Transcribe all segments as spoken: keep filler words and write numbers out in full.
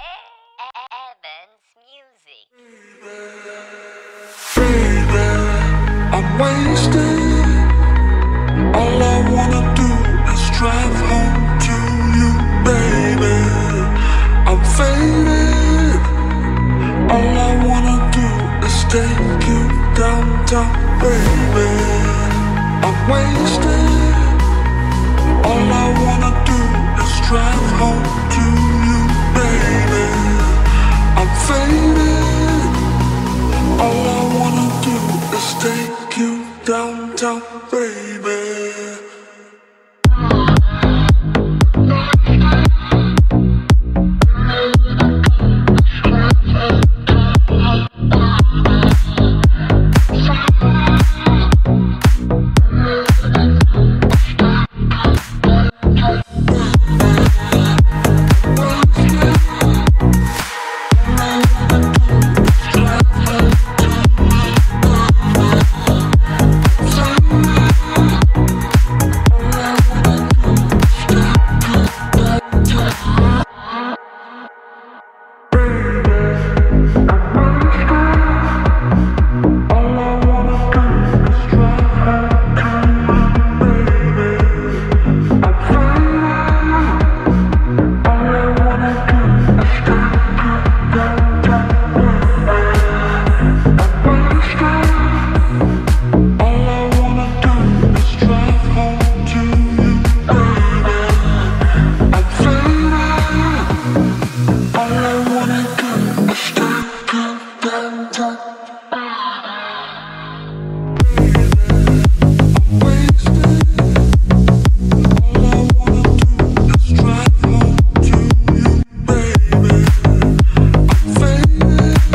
Evans Music. Baby, I'm wasted. All I wanna do is drive home to you, baby. I'm faded. All I wanna do is take you downtown, baby. I'm wasted. All I wanna do is drive home to you, baby. I'm faded. All I wanna do is take you downtown, baby.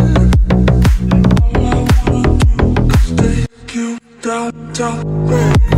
Downtown, baby.